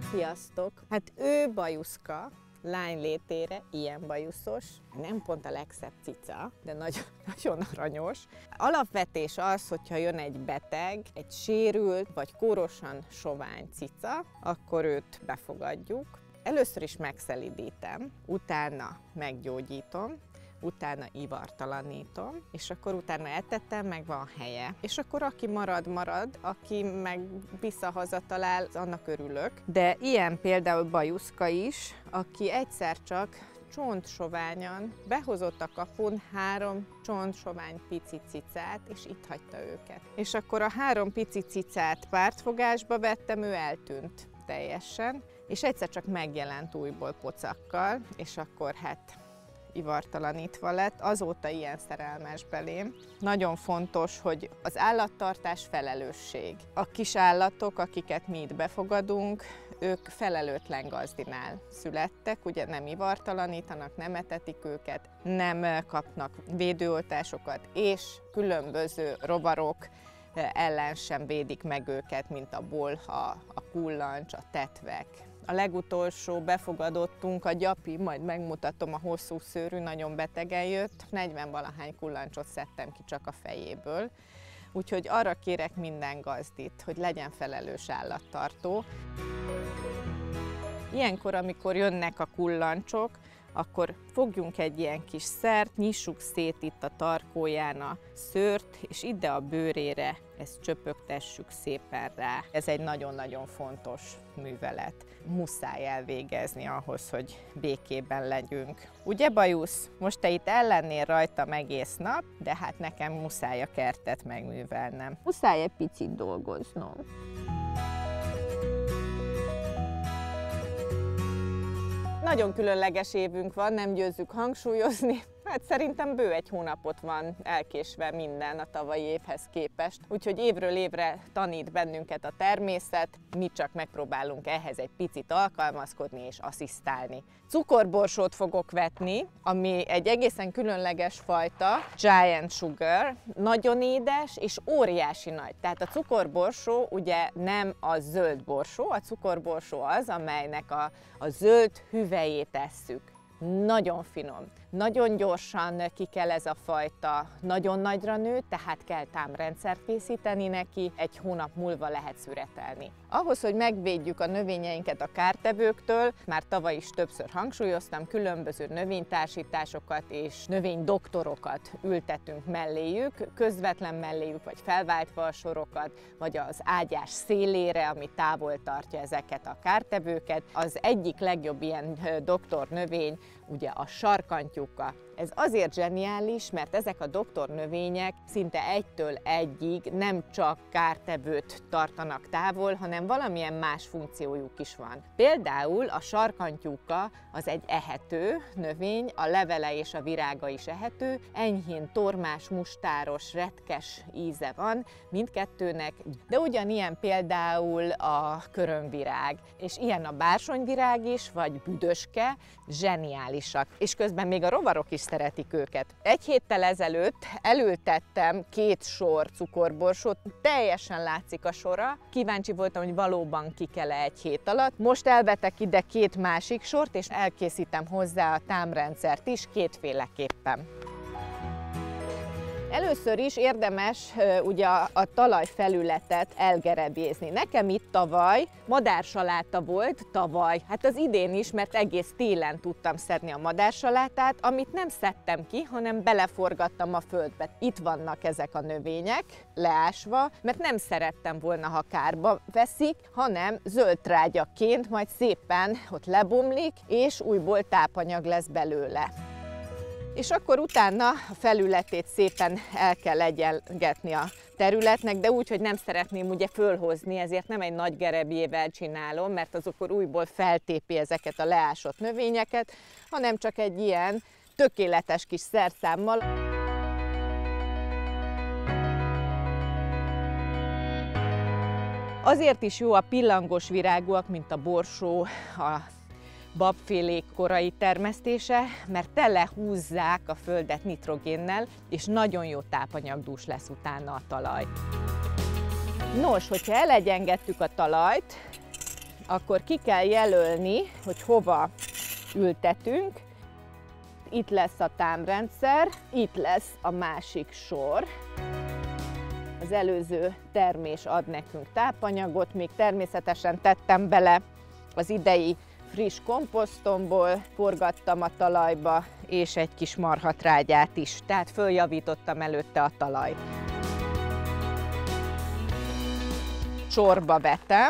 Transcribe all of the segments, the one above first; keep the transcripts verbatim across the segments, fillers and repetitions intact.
Sziasztok! Hát ő bajuszka, lány létére ilyen bajuszos, nem pont a legszebb cica, de nagyon, nagyon aranyos. Alapvetés az, hogyha jön egy beteg, egy sérült vagy kórosan sovány cica, akkor őt befogadjuk. Először is megszelídítem, utána meggyógyítom, utána ivartalanítom, és akkor utána etetem, meg van helye. És akkor aki marad, marad, aki meg visszahaza talál, annak örülök. De ilyen például bajuszka is, aki egyszer csak csontsoványan behozott a kapun három csontsovány pici cicát, és itt hagyta őket. És akkor a három pici cicát pártfogásba vettem, ő eltűnt teljesen, és egyszer csak megjelent újból pocakkal, és akkor hát ivartalanítva lett, azóta ilyen szerelmes belém. Nagyon fontos, hogy az állattartás felelősség. A kis állatok, akiket mi itt befogadunk, ők felelőtlen gazdinál születtek, ugye nem ivartalanítanak, nem etetik őket, nem kapnak védőoltásokat, és különböző rovarok ellen sem védik meg őket, mint a bolha, a kullancs, a tetvek. A legutolsó befogadottunk, a Gyapi, majd megmutatom, a hosszú szőrű, nagyon betegen jött, negyven valahány kullancsot szedtem ki csak a fejéből. Úgyhogy arra kérek minden gazdit, hogy legyen felelős állattartó. Ilyenkor, amikor jönnek a kullancsok, akkor fogjunk egy ilyen kis szert, nyissuk szét itt a tarkóján a szőrt, és ide a bőrére ezt csöpögtessük szépen rá. Ez egy nagyon-nagyon fontos művelet. Muszáj elvégezni ahhoz, hogy békében legyünk. Ugye bajusz? Most te itt ellennél rajtam egész nap, de hát nekem muszáj a kertet megművelnem. Muszáj egy picit dolgoznom. Nagyon különleges évünk van, nem győzzük hangsúlyozni. Hát szerintem bő egy hónapot van elkésve minden a tavalyi évhez képest. Úgyhogy évről évre tanít bennünket a természet, mi csak megpróbálunk ehhez egy picit alkalmazkodni és asszisztálni. Cukorborsót fogok vetni, ami egy egészen különleges fajta, Giant Sugar, nagyon édes és óriási nagy. Tehát a cukorborsó ugye nem a zöld borsó, a cukorborsó az, amelynek a, a zöld hüvelyét tesszük. Nagyon finom, nagyon gyorsan kikel ez a fajta, nagyon nagyra nő, tehát kell támrendszert készíteni neki, egy hónap múlva lehet szüretelni. Ahhoz, hogy megvédjük a növényeinket a kártevőktől, már tavaly is többször hangsúlyoztam, különböző növénytársításokat és növénydoktorokat ültetünk melléjük, közvetlen melléjük, vagy felváltva a sorokat, vagy az ágyás szélére, ami távol tartja ezeket a kártevőket. Az egyik legjobb ilyen doktornövény ugye a sarkantyúka. Ez azért zseniális, mert ezek a doktornövények szinte egytől egyig nem csak kártevőt tartanak távol, hanem valamilyen más funkciójuk is van. Például a sarkantyúka az egy ehető növény, a levele és a virága is ehető, enyhén tormás, mustáros, retkes íze van mindkettőnek, de ugyanilyen például a körömvirág, és ilyen a bársonyvirág is, vagy büdöske, zseniálisak. És közben még a rovarok is szeretik őket. Egy héttel ezelőtt elültettem két sor cukorborsót, teljesen látszik a sora. Kíváncsi voltam, hogy valóban kikele egy hét alatt. Most elvetek ide két másik sort, és elkészítem hozzá a támrendszert is kétféleképpen. Először is érdemes ugye a, a talajfelületet elgerebjézni. Nekem itt tavaly madársaláta volt, tavaly, hát az idén is, mert egész télen tudtam szedni a madársalátát, amit nem szedtem ki, hanem beleforgattam a földbe. Itt vannak ezek a növények, leásva, mert nem szerettem volna, ha kárba veszik, hanem zöld trágyaként majd szépen ott lebomlik, és újból tápanyag lesz belőle. És akkor utána a felületét szépen el kell egyengetni a területnek, de úgy, hogy nem szeretném ugye fölhozni, ezért nem egy nagy gerebjével csinálom, mert az akkor újból feltépi ezeket a leásott növényeket, hanem csak egy ilyen tökéletes kis szerszámmal. Azért is jó a pillangos virágúak, mint a borsó, a babfélék korai termesztése, mert telehúzzák a földet nitrogénnel, és nagyon jó tápanyagdús lesz utána a talaj. Nos, hogyha elegyengettük a talajt, akkor ki kell jelölni, hogy hova ültetünk. Itt lesz a támrendszer, itt lesz a másik sor. Az előző termés ad nekünk tápanyagot, még természetesen tettem bele az idei friss komposztomból, forgattam a talajba, és egy kis marhatrágyát is, tehát följavítottam előtte a talajt. Sorba vetem,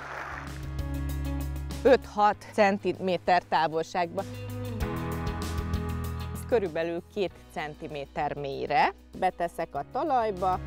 öt-hat centiméter távolságban. Ez körülbelül két centiméter mélyre. Beteszek a talajba,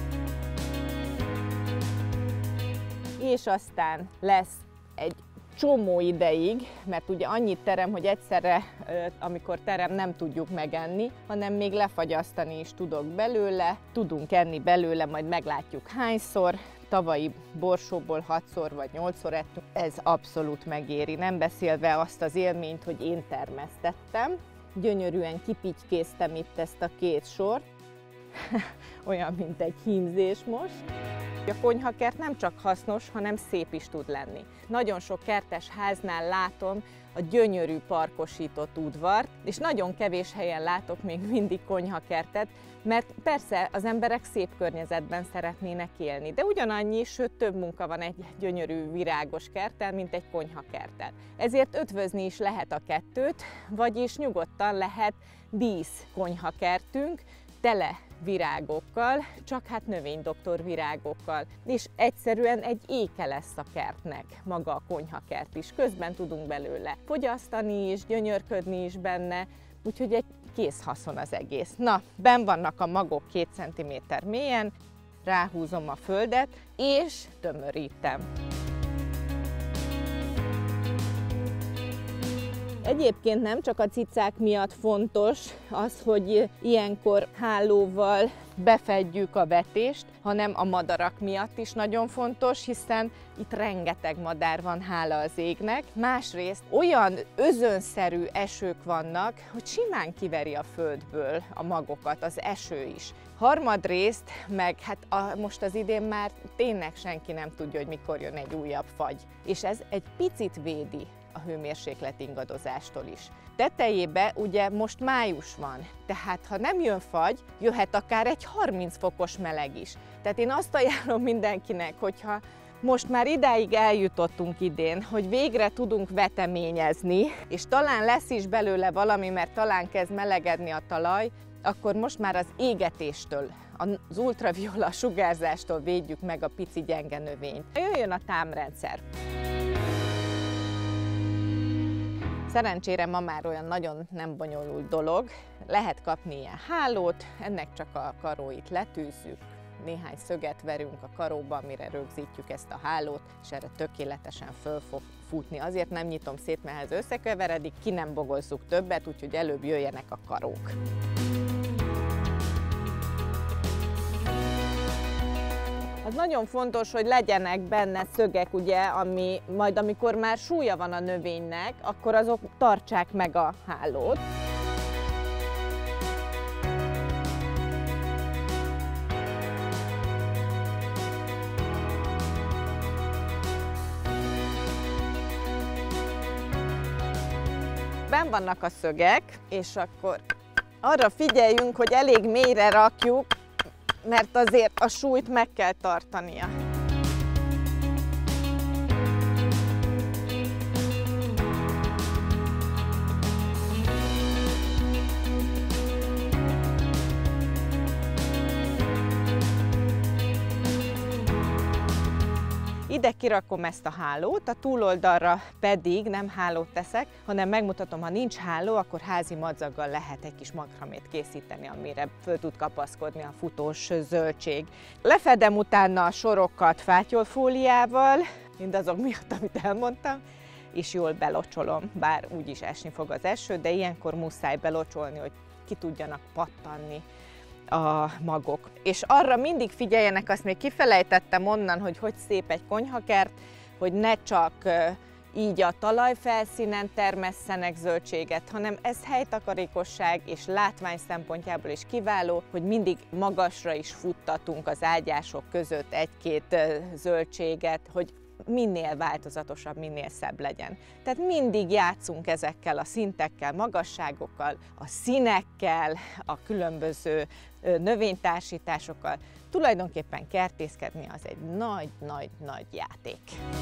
és aztán lesz egy csomó ideig, mert ugye annyit terem, hogy egyszerre, amikor terem, nem tudjuk megenni, hanem még lefagyasztani is tudok belőle, tudunk enni belőle, majd meglátjuk hányszor. Tavalyi borsóból hatszor vagy nyolcszor ettünk, ez abszolút megéri, nem beszélve azt az élményt, hogy én termesztettem. Gyönyörűen kipitykéztem itt ezt a két sort, olyan, mint egy hímzés most. A konyhakert nem csak hasznos, hanem szép is tud lenni. Nagyon sok kertes háznál látom a gyönyörű parkosított udvart, és nagyon kevés helyen látok még mindig konyhakertet, mert persze az emberek szép környezetben szeretnének élni, de ugyanannyi, sőt több munka van egy gyönyörű virágos kerttel, mint egy konyhakerttel. Ezért ötvözni is lehet a kettőt, vagyis nyugodtan lehet dísz konyhakertünk, tele virágokkal, csak hát növénydoktor virágokkal, és egyszerűen egy éke lesz a kertnek, maga a konyhakert is. Közben tudunk belőle fogyasztani is, gyönyörködni is benne, úgyhogy egy készhaszon az egész. Na, benn vannak a magok két centiméter mélyen, ráhúzom a földet, és tömörítem. Egyébként nem csak a cicák miatt fontos az, hogy ilyenkor hálóval befedjük a vetést, hanem a madarak miatt is nagyon fontos, hiszen itt rengeteg madár van, hála az égnek. Másrészt olyan özönszerű esők vannak, hogy simán kiveri a földből a magokat, az eső is. Harmadrészt, meg hát a, most az idén már tényleg senki nem tudja, hogy mikor jön egy újabb fagy, és ez egy picit védi a hőmérséklet ingadozástól is. Tetejébe ugye most május van, tehát ha nem jön fagy, jöhet akár egy harminc fokos meleg is. Tehát én azt ajánlom mindenkinek, hogyha most már idáig eljutottunk idén, hogy végre tudunk veteményezni, és talán lesz is belőle valami, mert talán kezd melegedni a talaj, akkor most már az égetéstől, az ultraviola sugárzástól védjük meg a pici gyenge növényt. Jöjjön a támrendszer! Szerencsére ma már olyan nagyon nem bonyolult dolog. Lehet kapni ilyen hálót, ennek csak a karóit letűzzük, néhány szöget verünk a karóba, amire rögzítjük ezt a hálót, és erre tökéletesen föl fog futni. Azért nem nyitom szét, mert ez összekeveredik, ki nem bogozzuk többet, úgyhogy előbb jöjjenek a karók. Az nagyon fontos, hogy legyenek benne szögek, ugye, ami majd amikor már súlya van a növénynek, akkor azok tartsák meg a hálót. Benn vannak a szögek, és akkor arra figyeljünk, hogy elég mélyre rakjuk, mert azért a súlyt meg kell tartania. Ide kirakom ezt a hálót, a túloldalra pedig nem hálót teszek, hanem megmutatom, ha nincs háló, akkor házi madzaggal lehet egy kis makramét készíteni, amire föl tud kapaszkodni a futós zöldség. Lefedem utána a sorokat fátyolfóliával, mindazok miatt, amit elmondtam, és jól belocsolom, bár úgyis esni fog az eső, de ilyenkor muszáj belocsolni, hogy ki tudjanak pattanni a magok. És arra mindig figyeljenek, azt még kifelejtettem onnan, hogy hogy szép egy konyhakert, hogy ne csak így a talajfelszínen termesszenek zöldséget, hanem ez helytakarékosság és látvány szempontjából is kiváló, hogy mindig magasra is futtatunk az ágyások között egy-két zöldséget, hogy minél változatosabb, minél szebb legyen. Tehát mindig játszunk ezekkel a szintekkel, magasságokkal, a színekkel, a különböző növénytársításokkal. Tulajdonképpen kertészkedni az egy nagy-nagy-nagy játék.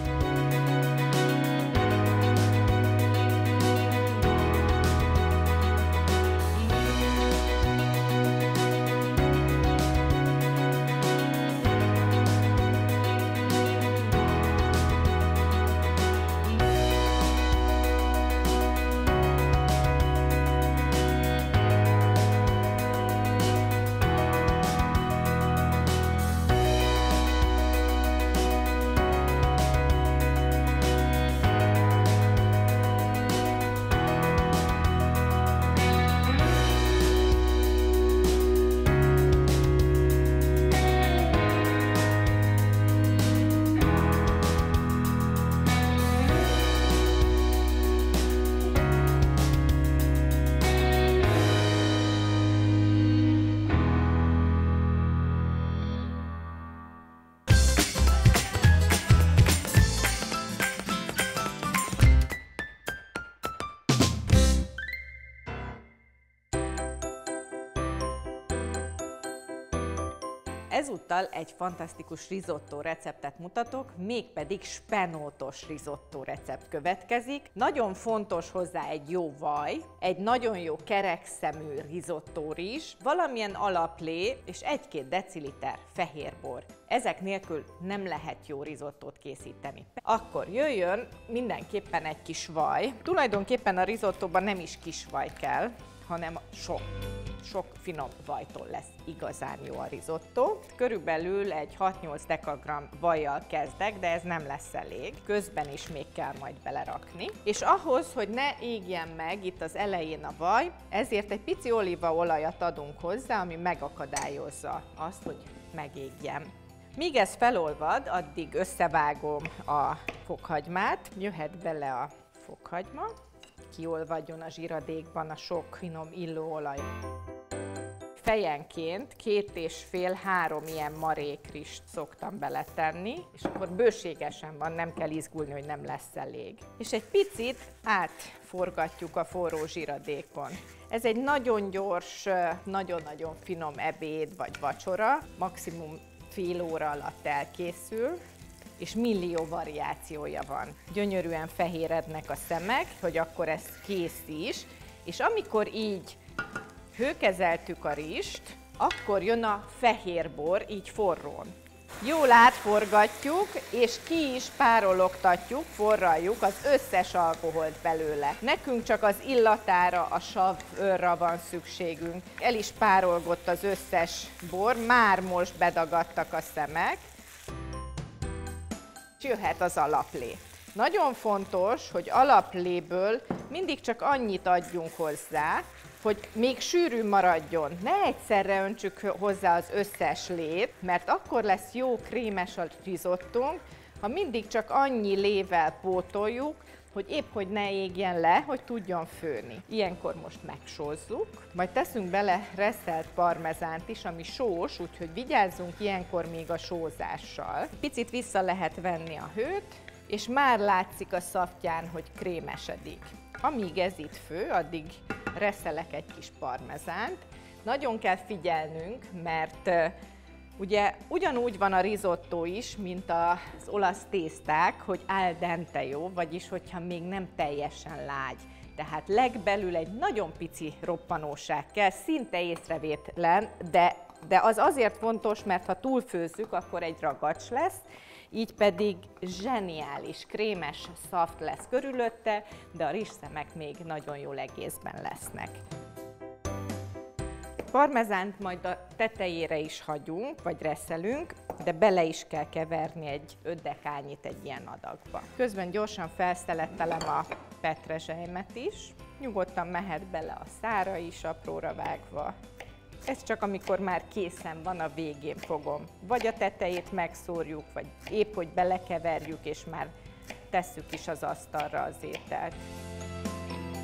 Ezúttal egy fantasztikus risotto receptet mutatok, mégpedig spenótos risotto recept következik. Nagyon fontos hozzá egy jó vaj, egy nagyon jó kerekszemű risotto rizs, valamilyen alaplé és egy-két deciliter fehérbor. Ezek nélkül nem lehet jó risottót készíteni. Akkor jöjjön mindenképpen egy kis vaj. Tulajdonképpen a risottóban nem is kis vaj kell, hanem sok. Sok finom vajtól lesz igazán jó a risotto. Körülbelül egy hat-nyolc dekagramm vajjal kezdek, de ez nem lesz elég. Közben is még kell majd belerakni. És ahhoz, hogy ne égjen meg itt az elején a vaj, ezért egy pici olívaolajat adunk hozzá, ami megakadályozza azt, hogy megégjen. Míg ez felolvad, addig összevágom a fokhagymát, jöhet bele a fokhagyma, kiolvadjon a zsiradékban a sok finom illóolaj. Fejenként két és fél-három ilyen marékrist szoktam beletenni, és akkor bőségesen van, nem kell izgulni, hogy nem lesz elég. És egy picit átforgatjuk a forró zsiradékon. Ez egy nagyon gyors, nagyon-nagyon finom ebéd vagy vacsora, maximum fél óra alatt elkészül, és millió variációja van. Gyönyörűen fehérednek a szemek, hogy akkor ez kész is, és amikor így hőkezeltük a rizst, akkor jön a fehérbor, így forrón. Jól átforgatjuk, és ki is párologtatjuk, forraljuk az összes alkoholt belőle. Nekünk csak az illatára, a savra van szükségünk. El is párolgott az összes bor, már most bedagadtak a szemek. Jöhet az alaplé. Nagyon fontos, hogy alapléből mindig csak annyit adjunk hozzá, hogy még sűrű maradjon. Ne egyszerre öntsük hozzá az összes lét, mert akkor lesz jó krémes a risottónk, ha mindig csak annyi lével pótoljuk, hogy épp hogy ne égjen le, hogy tudjon főni. Ilyenkor most megsózzuk, majd teszünk bele reszelt parmezánt is, ami sós, úgyhogy vigyázzunk ilyenkor még a sózással. Picit vissza lehet venni a hőt, és már látszik a szaftyán, hogy krémesedik. Amíg ez itt fő, addig reszelek egy kis parmezánt. Nagyon kell figyelnünk, mert uh, ugye ugyanúgy van a risotto is, mint az olasz tészták, hogy al dente jó, vagyis hogyha még nem teljesen lágy. Tehát legbelül egy nagyon pici roppanóság kell, szinte észrevétlen, de, de az azért fontos, mert ha túlfőzzük, akkor egy ragacs lesz, így pedig zseniális, krémes szaft lesz körülötte, de a rizsszemek még nagyon jól egészben lesznek. Parmezánt majd a tetejére is hagyunk, vagy reszelünk, de bele is kell keverni egy öt dekányit egy ilyen adagba. Közben gyorsan felszelettelem a petrezselymet is, nyugodtan mehet bele a szára is, apróra vágva. Ez csak amikor már készen van, a végén fogom. Vagy a tetejét megszórjuk, vagy épp hogy belekeverjük, és már tesszük is az asztalra az ételt.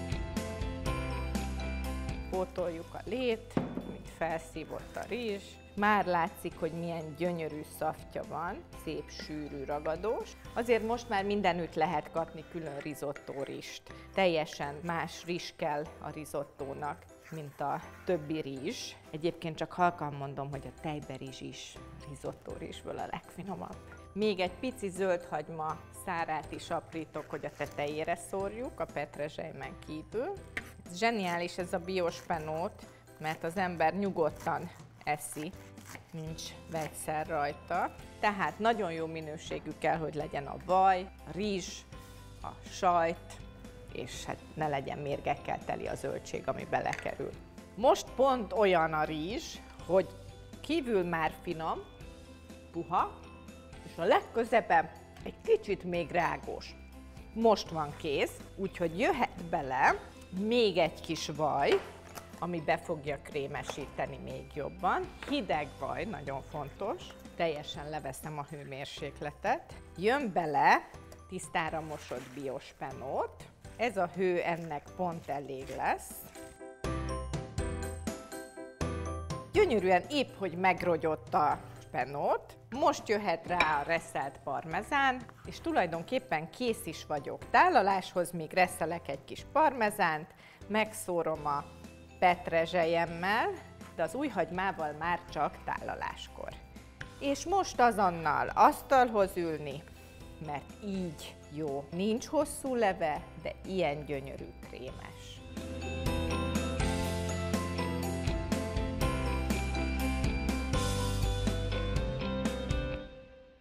Pótoljuk a lét, mint felszívott a rizs. Már látszik, hogy milyen gyönyörű szaftja van, szép, sűrű, ragadós. Azért most már mindenütt lehet kapni külön risotto rizst. Teljesen más rizs kell a risottónak, mint a többi rizs. Egyébként csak halkan mondom, hogy a tejberizs is risotto rizsből a legfinomabb. Még egy pici zöldhagyma szárát is aprítok, hogy a tetejére szórjuk, a petrezselymen kívül. Ez zseniális ez a biospenót, mert az ember nyugodtan eszi, nincs vegyszer rajta. Tehát nagyon jó minőségű kell, hogy legyen a vaj, a rizs, a sajt, és hát ne legyen mérgekkel teli a zöldség, ami belekerül. Most pont olyan a rizs, hogy kívül már finom, puha, és a legközeben egy kicsit még rágós. Most van kész, úgyhogy jöhet bele még egy kis vaj, ami be fogja krémesíteni még jobban. Hideg vaj, nagyon fontos. Teljesen leveszem a hőmérsékletet. Jön bele tisztára mosott biospenót. Ez a hő ennek pont elég lesz. Gyönyörűen épp, hogy megrogyott a spenót. Most jöhet rá a reszelt parmezán, és tulajdonképpen kész is vagyok. Tálaláshoz még reszelek egy kis parmezánt, megszórom a petrezselyemmel, de az újhagymával már csak tálaláskor. És most azonnal asztalhoz ülni, mert így jó. Nincs hosszú leve, de ilyen gyönyörű krémes.